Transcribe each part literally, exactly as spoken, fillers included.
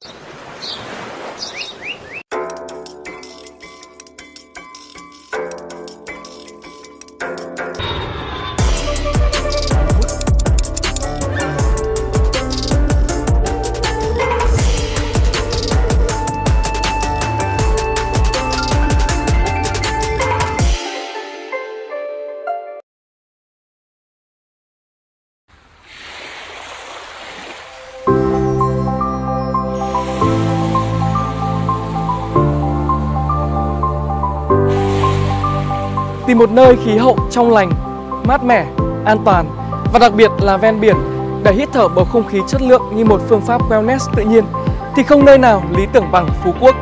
Tìm một nơi khí hậu trong lành, mát mẻ, an toàn và đặc biệt là ven biển để hít thở bầu không khí chất lượng như một phương pháp wellness tự nhiên thì không nơi nào lý tưởng bằng Phú Quốc.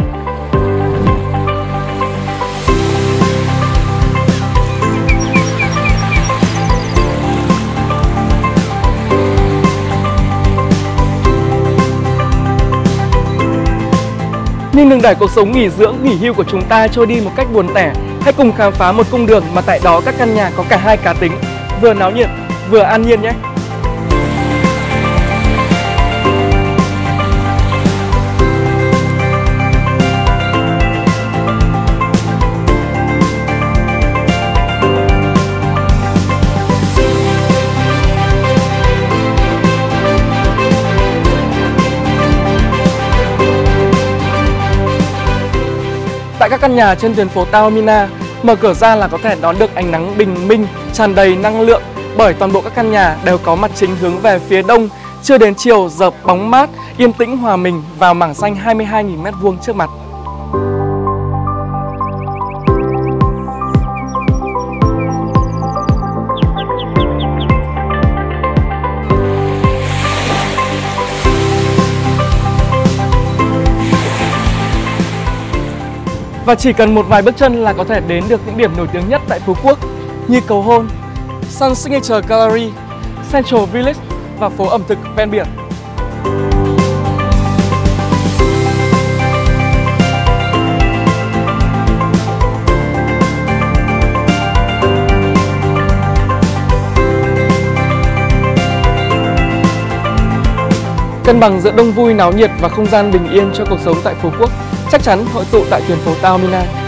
Nhưng đừng để cuộc sống nghỉ dưỡng, nghỉ hưu của chúng ta trôi đi một cách buồn tẻ. Hãy cùng khám phá một cung đường mà tại đó các căn nhà có cả hai cá tính, vừa náo nhiệt, vừa an nhiên nhé. Tại các căn nhà trên tuyến phố Taormina, mở cửa ra là có thể đón được ánh nắng bình minh, tràn đầy năng lượng bởi toàn bộ các căn nhà đều có mặt chính hướng về phía đông. Trưa đến chiều dợp bóng mát, yên tĩnh hòa mình vào mảng xanh hai mươi hai nghìn mét vuông trước mặt. Và chỉ cần một vài bước chân là có thể đến được những điểm nổi tiếng nhất tại Phú Quốc như cầu hôn, Sun Signature Gallery, Central Village và phố ẩm thực ven biển. Cân bằng giữa đông vui náo nhiệt và không gian bình yên cho cuộc sống tại Phú Quốc chắc chắn hội tụ tại tuyến phố Taormina.